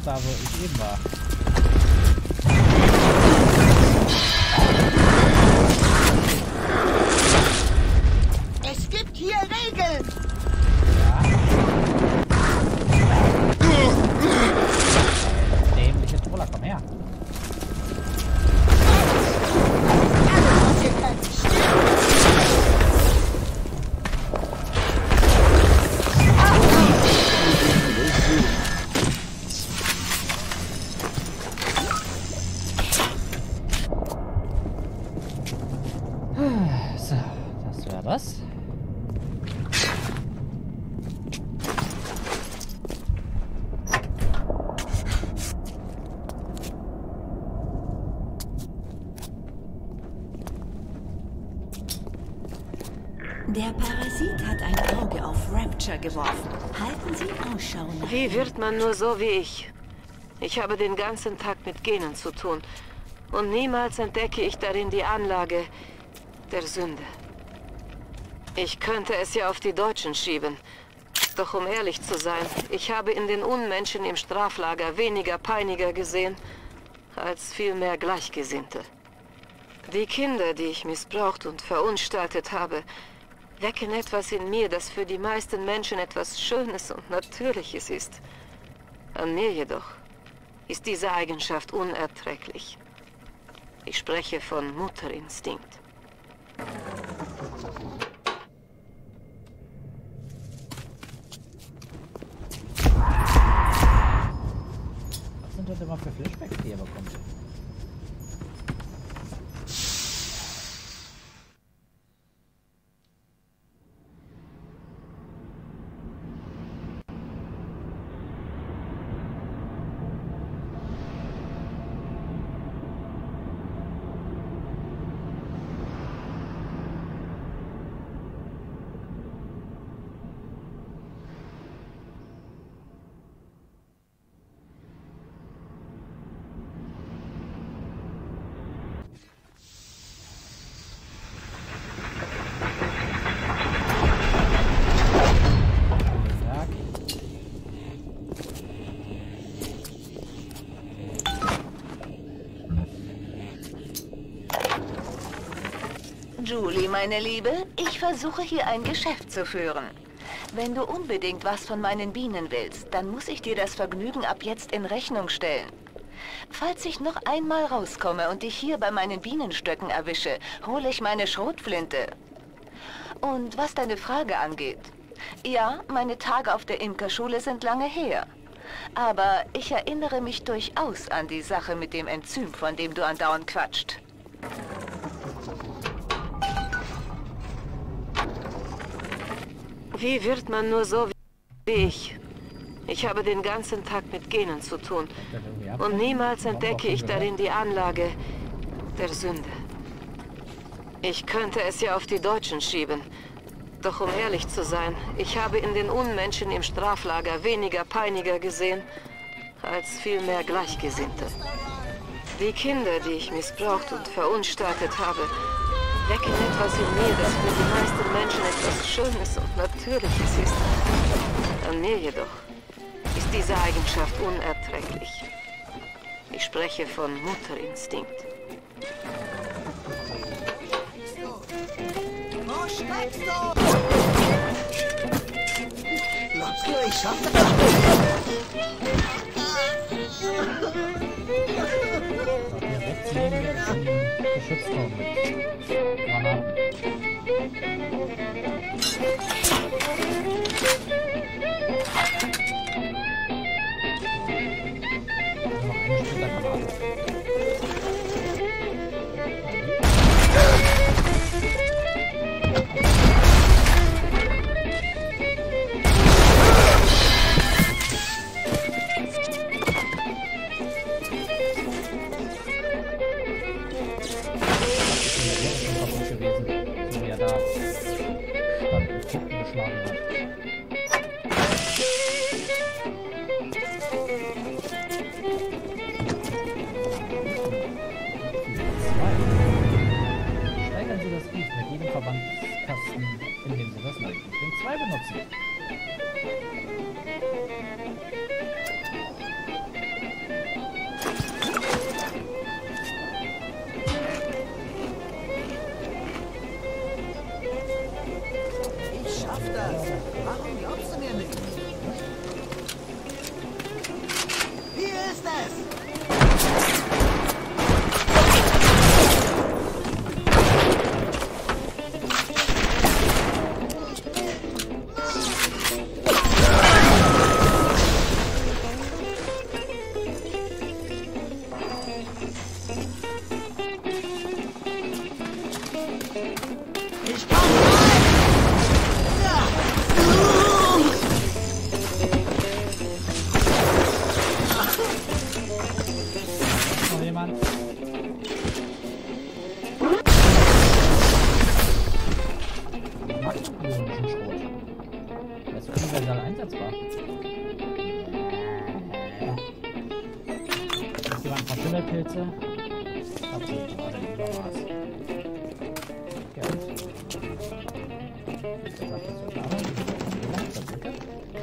da, wo ich eben war. Es gibt hier Regeln. Ja. Dämliche Troller, komm her. So, das war das. Der Parasit hat ein Auge auf Rapture geworfen. Halten Sie Ausschau nach. Wie wird man nur so wie ich? Ich habe den ganzen Tag mit Genen zu tun. Und niemals entdecke ich darin die Anlage der Sünde. Ich könnte es ja auf die Deutschen schieben. Doch um ehrlich zu sein, ich habe in den Unmenschen im Straflager weniger Peiniger gesehen, als vielmehr Gleichgesinnte. Die Kinder, die ich missbraucht und verunstaltet habe, wecken etwas in mir, das für die meisten Menschen etwas Schönes und Natürliches ist. An mir jedoch ist diese Eigenschaft unerträglich. Ich spreche von Mutterinstinkt. Was sind das immer für Flashbacks, die ihr bekommt? Julie, meine Liebe, ich versuche hier ein Geschäft zu führen. Wenn du unbedingt was von meinen Bienen willst, dann muss ich dir das Vergnügen ab jetzt in Rechnung stellen. Falls ich noch einmal rauskomme und dich hier bei meinen Bienenstöcken erwische, hole ich meine Schrotflinte. Und was deine Frage angeht, ja, meine Tage auf der Imkerschule sind lange her. Aber ich erinnere mich durchaus an die Sache mit dem Enzym, von dem du andauernd quatscht. Wie wird man nur so wie ich? Ich habe den ganzen Tag mit Genen zu tun. Und niemals entdecke ich darin die Anlage der Sünde. Ich könnte es ja auf die Deutschen schieben. Doch um ehrlich zu sein, ich habe in den Unmenschen im Straflager weniger Peiniger gesehen, als vielmehr Gleichgesinnte. Die Kinder, die ich missbraucht und verunstaltet habe, wecken etwas in mir, das für die meisten Menschen etwas Schönes und Natürliches ist. An mir jedoch ist diese Eigenschaft unerträglich. Ich spreche von Mutterinstinkt. Wo steckst du? Locker, ich schaffe das. Hier rechts neben mir ist ein Geschützturm mit Granaten. Noch eine Splittergranate. Geschlagen hat. Schimmelpilze. Okay, gerade lieber was. Geld. Das hat das so lange. Wie lange verwickelt?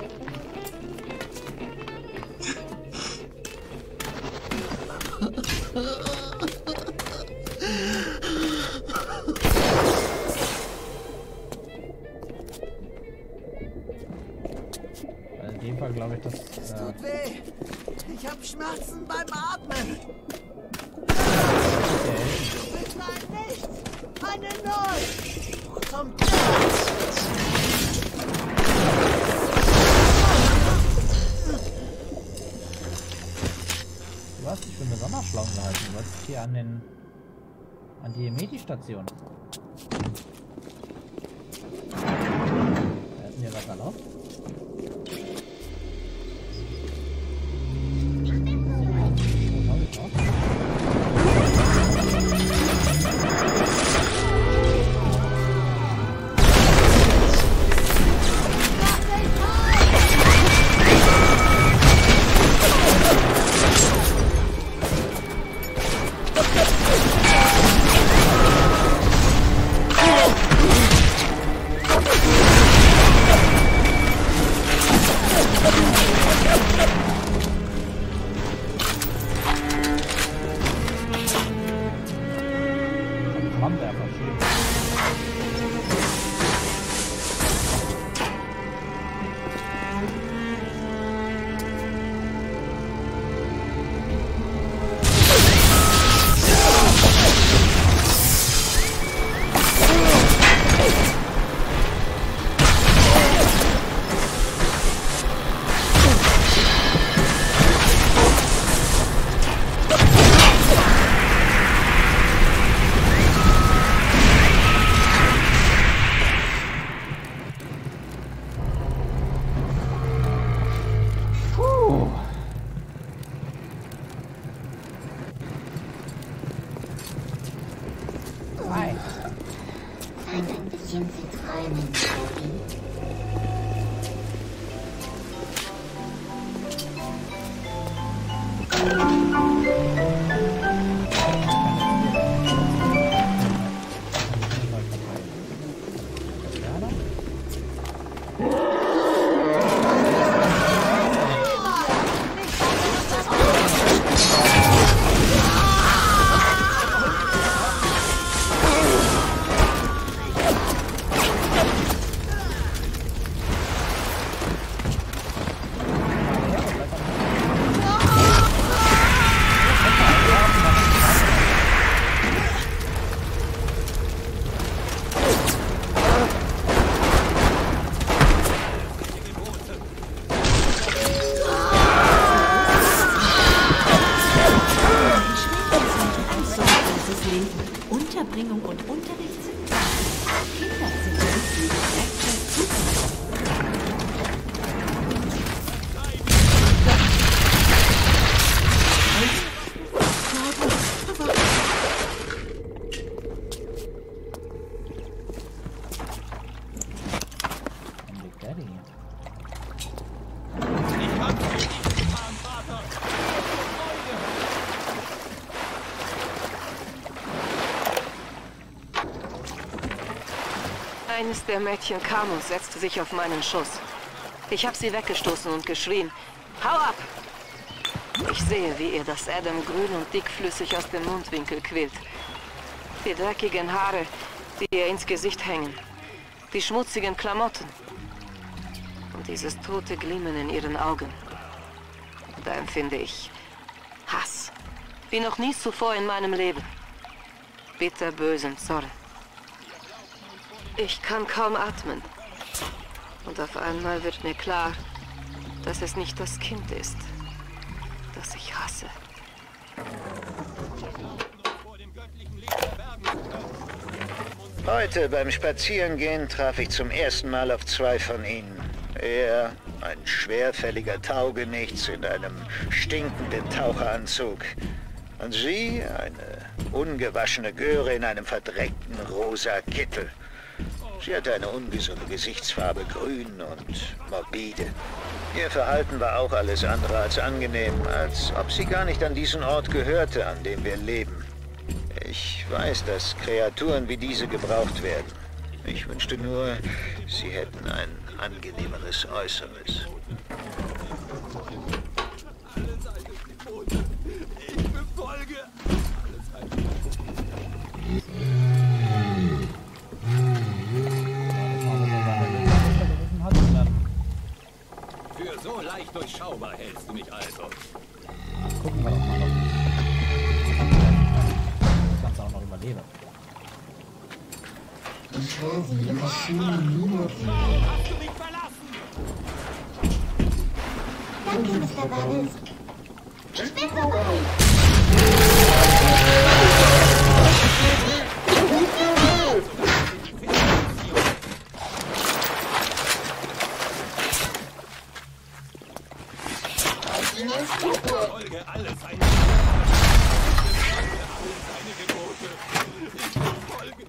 In dem Fall glaube ich, dass... Tut weh. Ich habe Schmerzen beim Atmen. Du bist ein Nichts. Eine Null. Zum Du hast dich für eine Sommerschlange gehalten. Du wolltest hier an die Medi-Station. Da ist mir was erlaubt. Scheint ein bisschen zu träumen, Tobi. Unterbringung und Unterricht sind da. Kinder sind wichtig. Eines der Mädchen kam und setzte sich auf meinen Schoß. Ich habe sie weggestoßen und geschrien: Hau ab! Ich sehe, wie ihr das Adam grün und dickflüssig aus dem Mundwinkel quillt. Die dreckigen Haare, die ihr ins Gesicht hängen. Die schmutzigen Klamotten. Und dieses tote Glimmen in ihren Augen. Da empfinde ich Hass. Wie noch nie zuvor in meinem Leben. Bitterbösen Zorn. Ich kann kaum atmen. Und auf einmal wird mir klar, dass es nicht das Kind ist, das ich hasse. Heute beim Spazierengehen traf ich zum ersten Mal auf zwei von ihnen. Er, ein schwerfälliger Taugenichts in einem stinkenden Taucheranzug. Und sie, eine ungewaschene Göre in einem verdreckten rosa Kittel. Sie hatte eine ungesunde Gesichtsfarbe, grün und morbide. Ihr Verhalten war auch alles andere als angenehm, als ob sie gar nicht an diesen Ort gehörte, an dem wir leben. Ich weiß, dass Kreaturen wie diese gebraucht werden. Ich wünschte nur, sie hätten ein angenehmeres Äußeres. Ich befolge. Für so leicht durchschaubar hältst du mich also. Gucken wir doch mal, ob ich das Ganze auch noch überlebe. Ich höre sie in der schönen Mine. Hast du mich verlassen? Danke, Mr. Bubbles. Ich bin dabei. Folge alles seine Gebote. Ich befolge.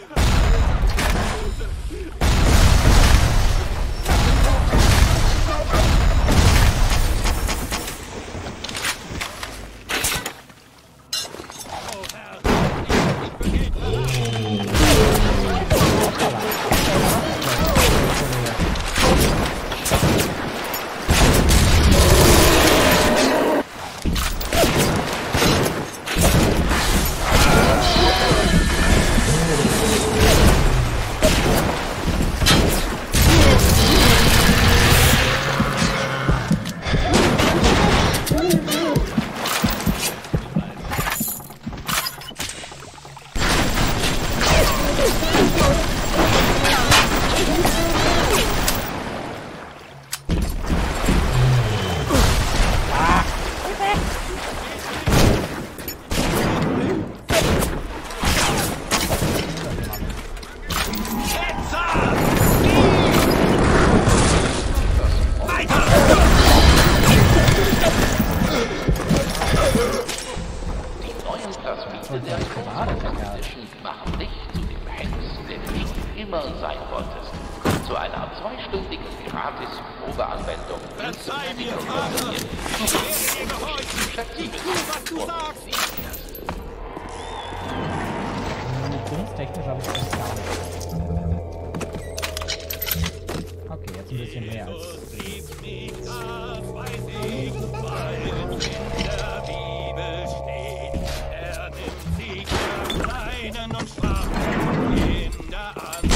Machen dich zu dem Hengst, der du schon immer sein wolltest. Zu einer 2-stündigen Gratis-Probeanwendung. Verzeih mir, Vater! Ich werde dir gehorchen! Ich tu, was du sagst! Munitionstechnisch habe ich das gar nicht. Okay, jetzt ein bisschen mehr als... Jesus liebt mich, das weiß ich, weil es in der Bibel steht. Er nimmt sich der Kleinen und schwachen Kinder an.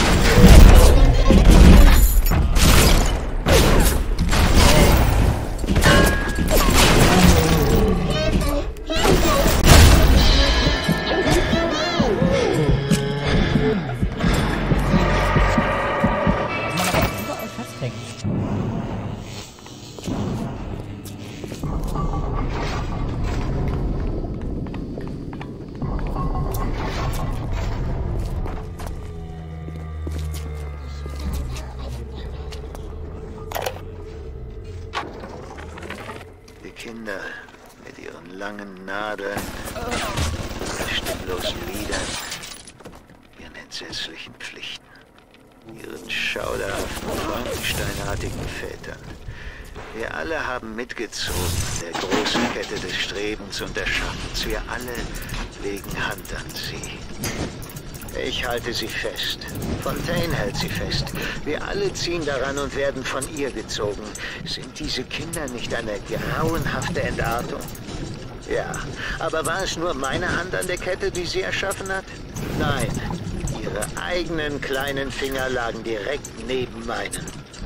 Kinder mit ihren langen Nadeln, ihren stimmlosen Liedern, ihren entsetzlichen Pflichten, ihren schauderhaften, frankensteinartigen Vätern. Wir alle haben mitgezogen an der großen Kette des Strebens und der Schaffens. Wir alle legen Hand an sie. Ich halte sie fest. Fontaine hält sie fest. Wir alle ziehen daran und werden von ihr gezogen. Sind diese Kinder nicht eine grauenhafte Entartung? Ja, aber war es nur meine Hand an der Kette, die sie erschaffen hat? Nein, ihre eigenen kleinen Finger lagen direkt neben meinen.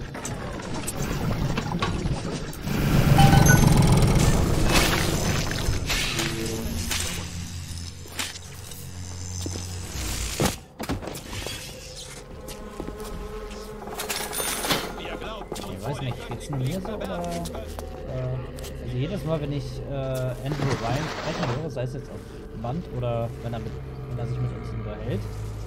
Geht's mir so, oder? Also jedes Mal, wenn ich Andrew Ryan sprechen höre, sei es jetzt auf Band oder wenn er sich mit uns unterhält,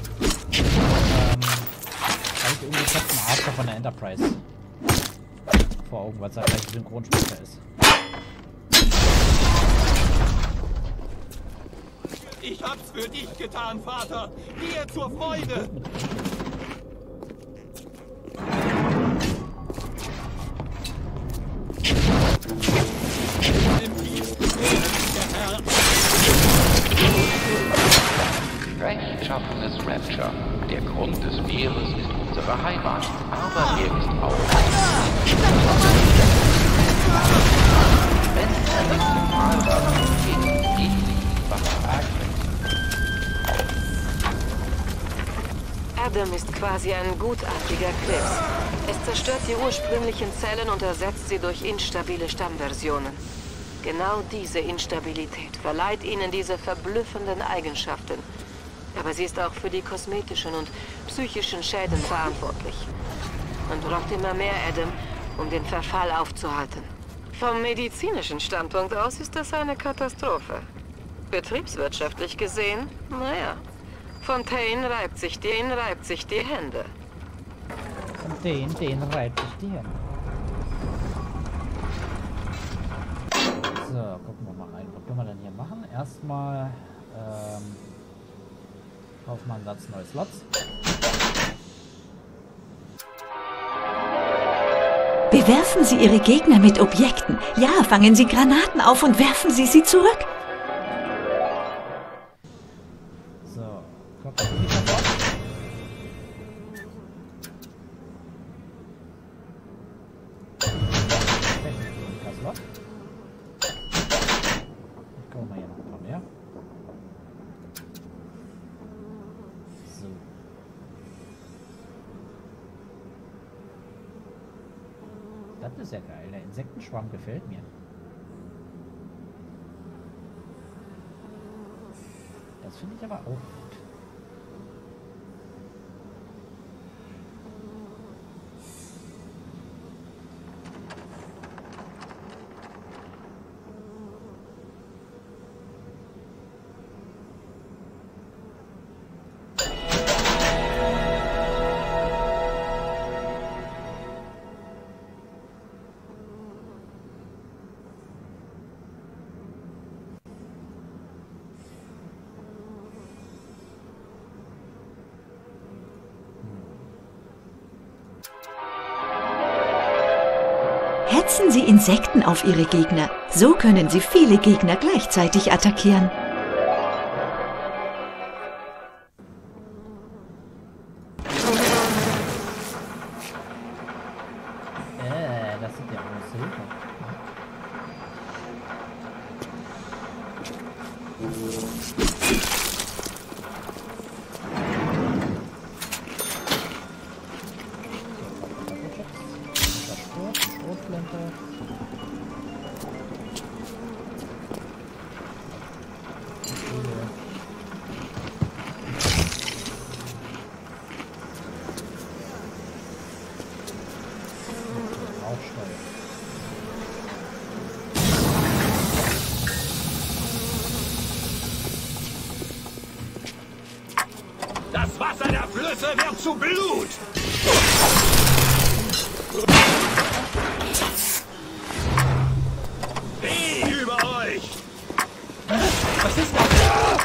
habe ich irgendwie Captain Archer von der Enterprise vor Augen, weil es der gleiche Synchronsprecher ist. Ich hab's für dich getan, Vater! Dir zur Freude! Rechtschaffenes Rapture. Der Grund des Meeres ist unsere Heimat, aber er ist auch... Wenn es eine Zentralbahn geht, was Adam ist quasi ein gutartiger Krebs. Es zerstört die ursprünglichen Zellen und ersetzt sie durch instabile Stammversionen. Genau diese Instabilität verleiht ihnen diese verblüffenden Eigenschaften. Aber sie ist auch für die kosmetischen und psychischen Schäden verantwortlich. Man braucht immer mehr Adam, um den Verfall aufzuhalten. Vom medizinischen Standpunkt aus ist das eine Katastrophe. Betriebswirtschaftlich gesehen, naja. Fontaine reibt sich die Hände. Und den reibt sich die Hände. So, gucken wir mal rein. Was können wir denn hier machen? Erstmal, kaufen wir einen Satz neue Slots. Bewerfen Sie Ihre Gegner mit Objekten. Ja, fangen Sie Granaten auf und werfen Sie sie zurück. So, kommt das wieder drauf. Ich komme mal hier noch ein paar mehr. So. Das ist ja geil. Der Insektenschwarm gefällt mir. Das finde ich aber auch gut. Hetzen Sie Insekten auf Ihre Gegner. So können Sie viele Gegner gleichzeitig attackieren. Das sind ja alles Hilfe. Das Wasser der Flüsse wird zu Blut! Weh über euch! Was ist das?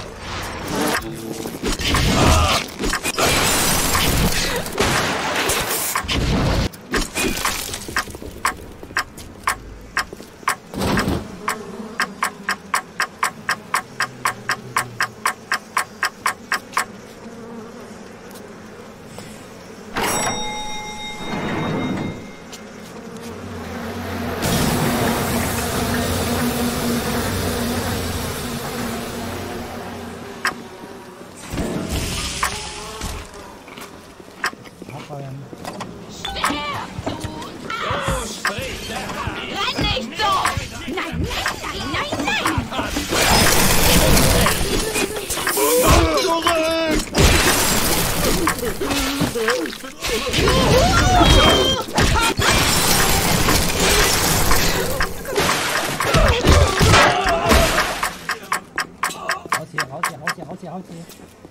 Raus hier.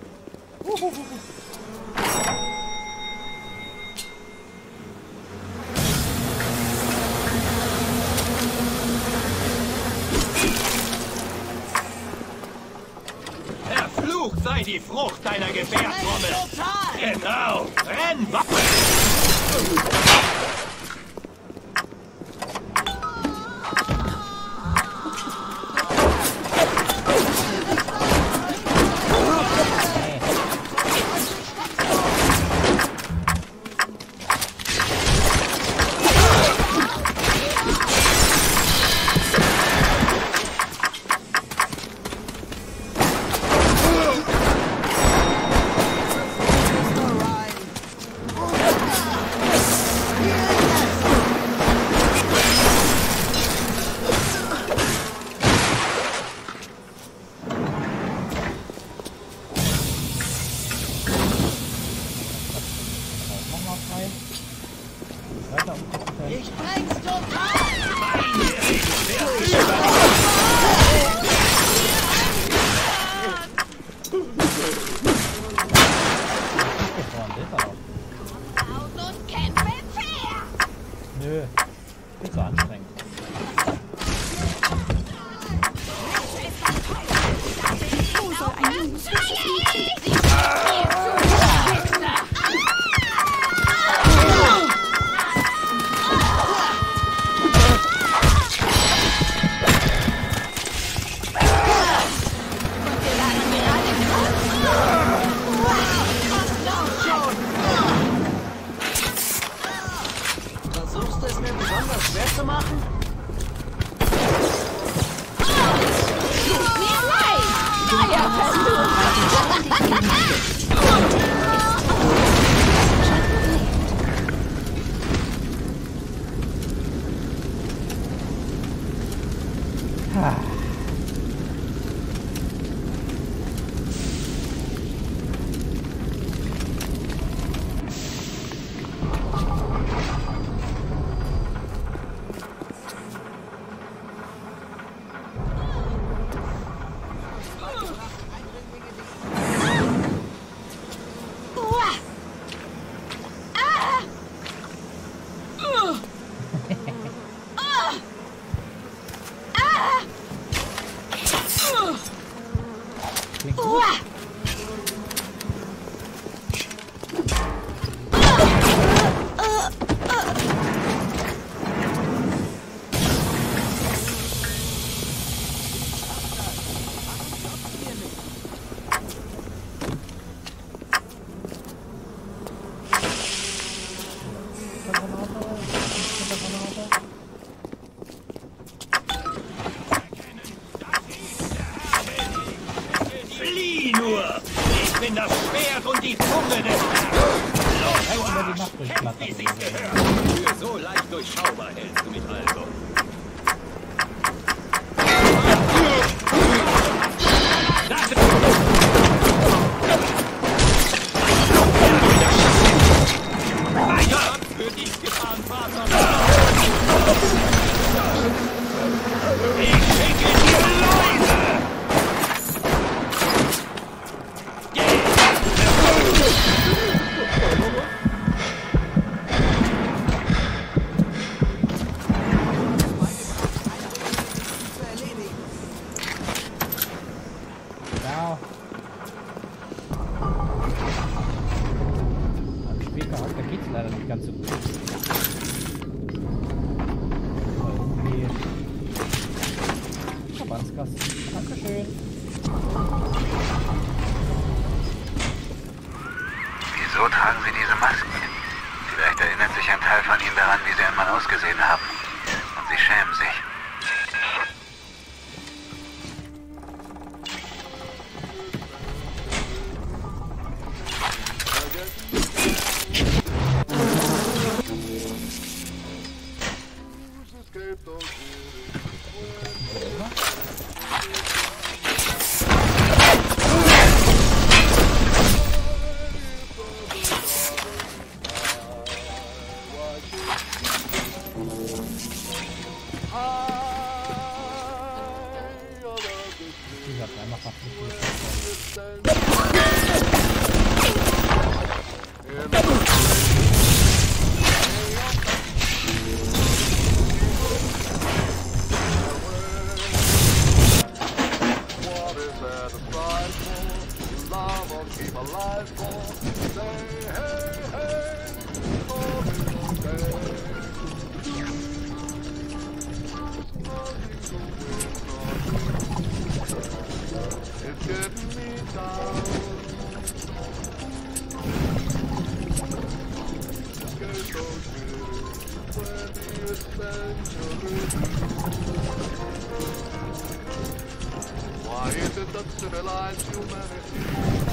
Verflucht sei die Frucht deiner Gebärtrommel. Genau. Renn! Flieh nur! Ich bin das Schwert und die Zunge des Herrn! Kämpf, wie sich's gehört! Für so leicht durchschaubar hältst du mich also. Weiter! Für dich gefahren, Vater! Ich schicke dir Läuse! Da geht's leider nicht ganz so gut. Irgendwie. Verbandskasten. Dankeschön. Wieso tragen Sie diese Masken? Vielleicht erinnert sich ein Teil von Ihnen daran, wie Sie einmal ausgesehen haben. Und Sie schämen sich. Why is it that civilized humanity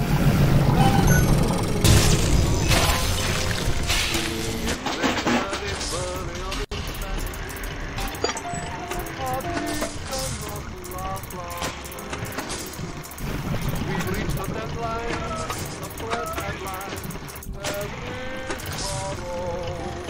we've reached the deadline, the threat headline, every tomorrow.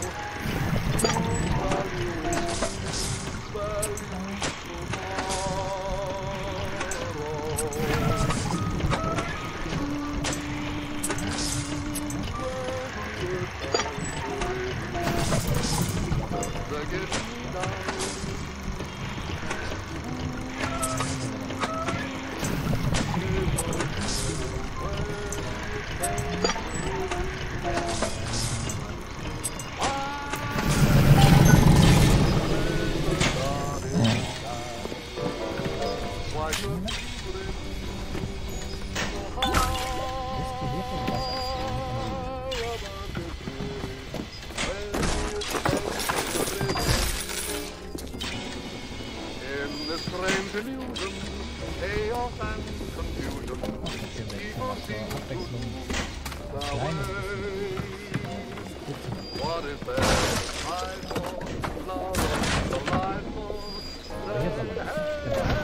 Strange illusion, chaos and confusion. People seem to lose their way. What is there to hide for? Love is delightful.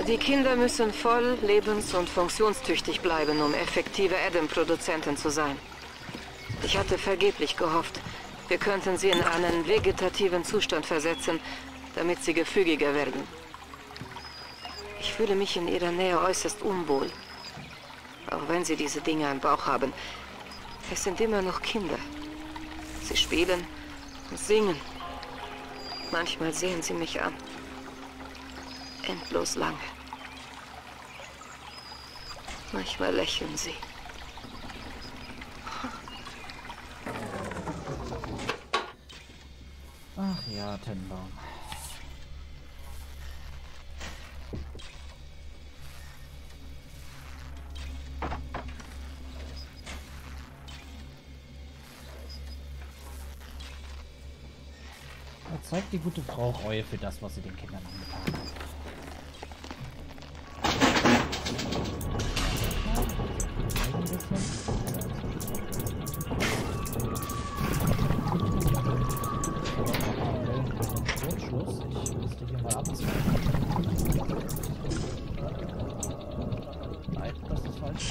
Die Kinder müssen voll, lebens- und funktionstüchtig bleiben, um effektive Adam-Produzenten zu sein. Ich hatte vergeblich gehofft, wir könnten sie in einen vegetativen Zustand versetzen, damit sie gefügiger werden. Ich fühle mich in ihrer Nähe äußerst unwohl. Auch wenn sie diese Dinge im Bauch haben. Es sind immer noch Kinder. Sie spielen und singen. Manchmal sehen sie mich an. Endlos lange. Manchmal lächeln sie. Ach ja, Tennenbaum. Da zeigt die gute Frau Reue für das, was sie den Kindern angetan hat. Ich müsste hier mal abzweigen. Nein, das ist falsch.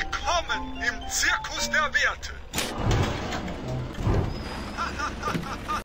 Willkommen im Zirkus der Werte.